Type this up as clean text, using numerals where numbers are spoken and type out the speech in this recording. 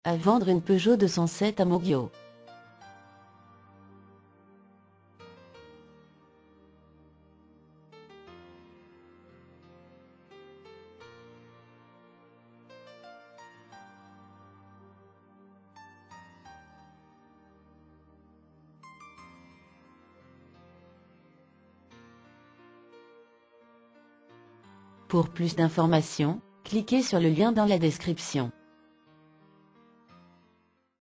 À vendre une Peugeot 207 à Moggio. Pour plus d'informations, cliquez sur le lien dans la description.